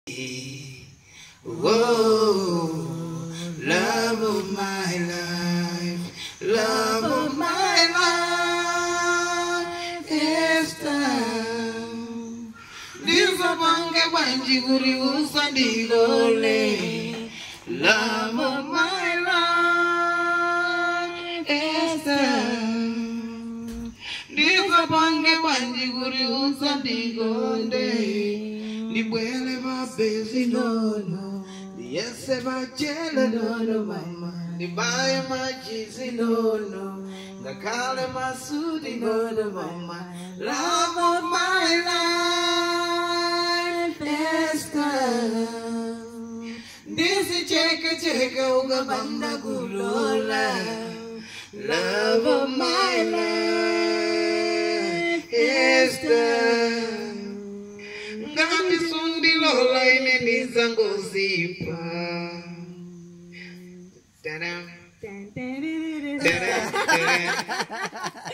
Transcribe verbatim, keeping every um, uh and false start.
Whoa, love of my life, love of my life, Esther. Lisa pange banji guri usandi gole, love of my life, Esther. Lisa pange banji guri usandi gole. Ni buele ma bezi no no, ni ese ma chela no no mama, ni bae ma chizi no no, na kale ma sudi no no mama. Love of my life, Esther. Disi cheka cheka uga banda gulola. Love of my life, Esther. Ngami sundi lola ine nizango zipa. Tada, tada, tada.